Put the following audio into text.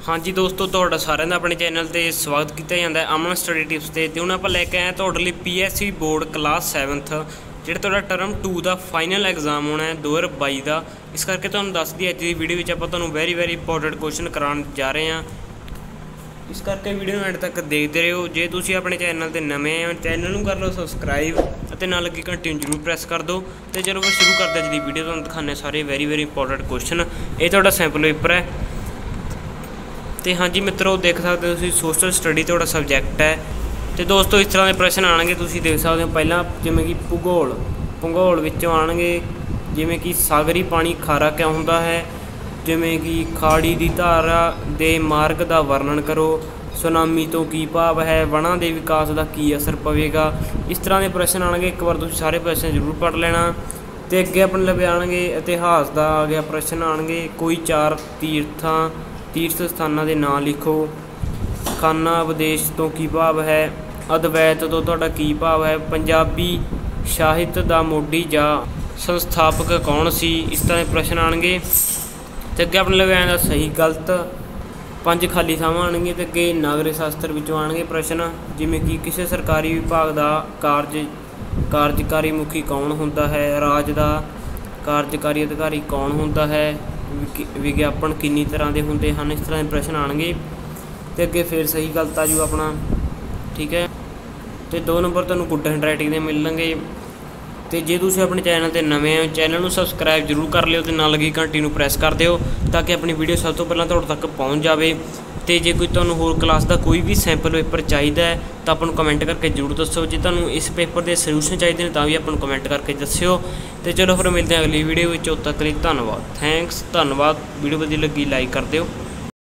हाँ जी दोस्तों, ਤੁਹਾਡਾ ਸਾਰਿਆਂ ਦਾ ਆਪਣੇ ਚੈਨਲ ਤੇ ਸਵਾਗਤ ਕੀਤਾ ਜਾਂਦਾ ਹੈ ਅਮਨ ਸਟੱਡੀ ਟਿਪਸ ਤੇ ਹੁਣ ਆਪਾਂ ਲੈ ਕੇ ਆਏ ਤੁਹਾਡੇ ਲਈ ਪੀਐਸਸੀ ਬੋਰਡ ਕਲਾਸ 7th ਜਿਹੜਾ ਤੁਹਾਡਾ ਟਰਮ 2 ਦਾ ਫਾਈਨਲ ਐਗਜ਼ਾਮ ਹੋਣਾ ਹੈ 2022 ਦਾ। ਇਸ ਕਰਕੇ ਤੁਹਾਨੂੰ ਦੱਸ ਦਈਏ ਅੱਜ ਦੀ ਵੀਡੀਓ ਵਿੱਚ ਆਪਾਂ ਤੁਹਾਨੂੰ ਵੈਰੀ ਇੰਪੋਰਟੈਂਟ ਕੁਐਸਚਨ ਕਰਾਉਣ ਜਾ ਰਹੇ ਹਾਂ। ਇਸ ਕਰਕੇ ਵੀਡੀਓ ਨੂੰ ਐਂਡ ਤੱਕ ਦੇਖਦੇ ਰਹੋ। ਜੇ ਤੁਸੀਂ ਆਪਣੇ ਚੈਨਲ ਤੇ ਨਵੇਂ ਹੋ ਚੈਨਲ ਨੂੰ ਕਰ ਲਓ ਸਬਸਕ੍ਰਾਈਬ ਅਤੇ ਨਾਲ ਲੱਗੀ ਘੰਟੀ ਨੂੰ ਜ਼ਰੂਰ ਪ੍ਰੈਸ ਕਰ ਦਿਓ। ਤੇ ਚਲੋ ਫਿਰ ਸ਼ੁਰੂ ਕਰਦੇ ਅੱਜ ਦੀ ਵੀਡੀਓ। ਤੁਹਾਨੂੰ ਦਿਖਾਉਂਦੇ ਸਾਰੇ ਵੈਰੀ ਇੰਪੋਰਟੈਂਟ ਕੁਐਸਚਨ। ਇਹ ਤੁਹਾਡਾ ਸੈਂਪਲ ਪੇਪਰ ਹੈ। तो हाँ जी मित्रों, देख सकते हो सोशल स्टडी थोड़ा सबजैक्ट है। तो दोस्तों इस तरह के प्रश्न आएंगे, तुम देख सकते हो। पहला जिमें कि भूगोल विचों आएंगे, जिमें कि सागरी पानी खारा क्यों होता है, जिमें कि खाड़ी की धारा के मार्ग का वर्णन करो, सुनामी तो की भाव है, वणों के विकास का की असर पवेगा। इस तरह के प्रश्न आएंगे। एक बार तुम सारे प्रश्न जरूर पढ़ लेना। तो अगे अपने लगे आएंगे इतिहास का आ गया प्रश्न आएंगे। कोई 4 तीर्थ स्थानों के नाम लिखो। खाना विदेश तो की भाव है, अद्वैत तो तुहाडा की भाव है, पंजाबी साहित्य का मोढी जा संस्थापक कौन सी। इस तरह के प्रश्न आएंगे। तो अगे अपने लगे आएगा सही गलत 5 खाली थावां आएंगे। तो अगे नागरिक शास्त्र विचों आएंगे प्रश्न, जिमें कि किसी सरकारी विभाग का कार्यकारी मुखी कौन होंदा है, राज का कार्यकारी अधिकारी कौन होंदा है, विज्ञापन किन्नी तरह के होंदे हैं। इस तरह के प्रश्न आएंगे। तो अगे फिर सही गलत आ जू अपना, ठीक है। तो 2 नंबर तुहानूं गुड हैंडराइटिंग के मिलणगे। तो जे तुसीं अपने चैनल ते नवें हो चैनल नूं सबसक्राइब जरूर कर लिओ, तो नाल लगी घंटी नूं प्रैस कर दिओ ताकि अपनी वीडियो सब तो पहलां तुहाडे तक पहुँच जाए। तो जे कोई तुहानूं होर क्लास का कोई भी सैंपल पेपर चाहिए है तो आपां नूं कमेंट करके जरूर दसो। जे तुहानूं इस पेपर के सल्यूशन चाहिए हैं तो भी आपां नूं कमेंट करके दस्सिओ। तो चलो फिर मिलते हैं अगली वीडियो में। उद तक लिए धन्यवाद, थैंक्स, धन्यवाद। वीडियो वधिया लगी लाइक कर दिओ।